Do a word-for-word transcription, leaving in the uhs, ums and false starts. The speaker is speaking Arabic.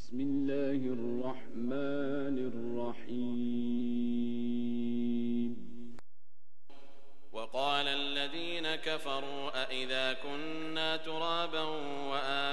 بسم الله الرحمن الرحيم. وقال الذين كفروا أئذا كنا ترابا وآباؤنا